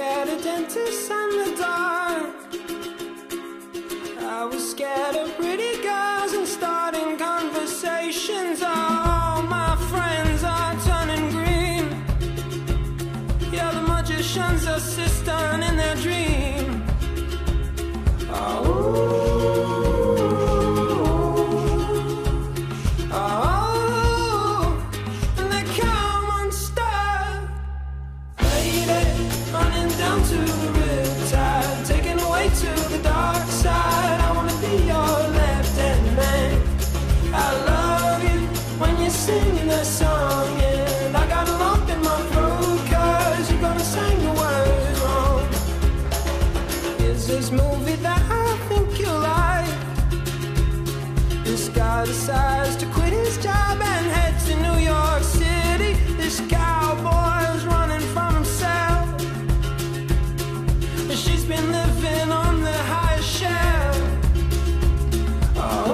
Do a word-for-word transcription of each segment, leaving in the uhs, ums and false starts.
scared of dentists and the dark. I was scared of pretty girls and starting conversations. All my friends are turning green. Yeah, the magician's assistant in their dream. Oh, oh, and they come unstuck. Lady, running down to the riptide, taken away to the dark side. I wanna be your left-hand man. I love you when you're singing that song, and I got a lump in my throat 'cause you're gonna sing the words wrong. Here's this movie that I think you like. This guy decides to quit his job and head to New York City. This cowboy's running from himself, and she's been living on the highest shelf. Oh,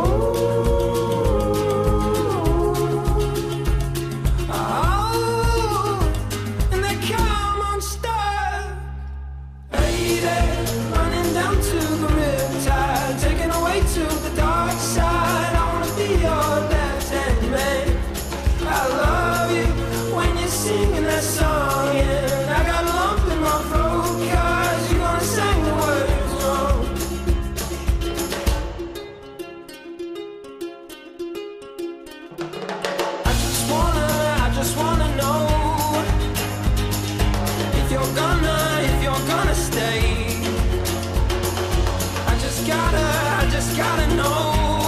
oh, and they come unstuck. Lady, running down to the riptide, taken away to the dark side. I wanna be your left-hand man. I love you when you're singing that song, and I got a lump in my throat 'cause you're gonna sing the words wrong. I just wanna, I just wanna know if you're gonna, if you're gonna stay. I just gotta, I just gotta know.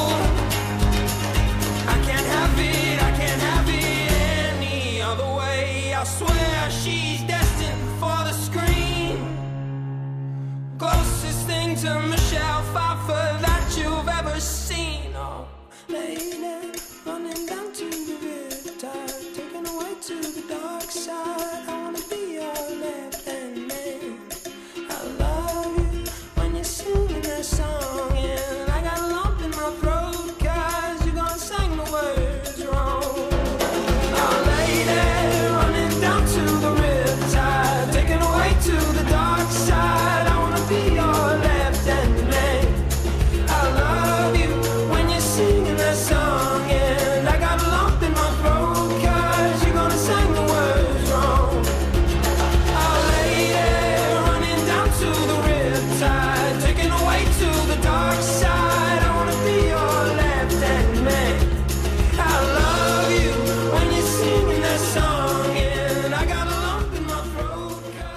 I can't have it, I can't have it any other way. I swear she's destined for the screen. Closest thing to Michelle Pfeiffer that you've ever seen. Oh, lady, running down to the riptide, taken away to the dark side. I wanna be your left-hand man. I love you when you're singing that song, and I got a lump in my throat 'cause you're gonna sing the words wrong. Oh, lady, running down to the riptide, taken away to the dark side. I wanna be your left-hand man. I love you when you're singing that song, and I got a lump in my throat 'cause you're gonna sing the words wrong. Oh, lady, running down to the riptide, taken away to the dark side. I wanna be your left-hand man. I love you when you're singing that song, and I got a lump in my throat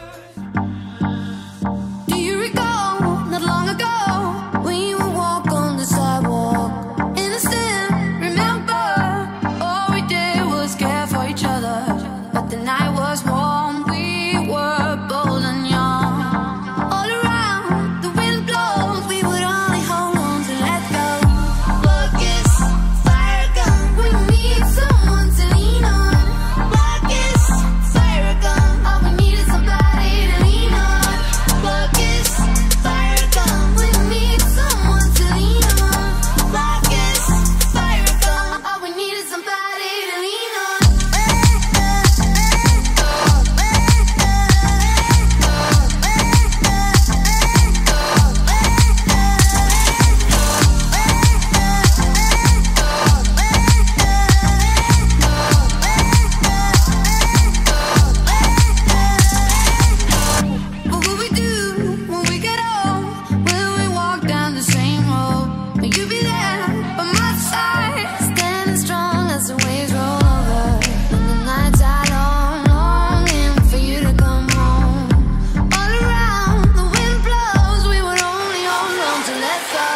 'cause Do you recall not long ago when you would walk on the sidewalk? Innocent, remember, all we did was care for each other. But the night was warm, we were bold and young. All around, the wind blows, we would only hold on to let go. Focus, fire gun, we need someone to lean on. Focus, fire gun, all we need is somebody to lean on. Focus, fire gun, we need someone to lean on. Focus, fire gun, all we need is somebody to lean on. What will we do when we get old? Will we walk down the same road? Will you be there by my side, standing strong as the waves roll over? When the nights are long, longing for you to come home. All around, the wind blows, we would only hold on to let go.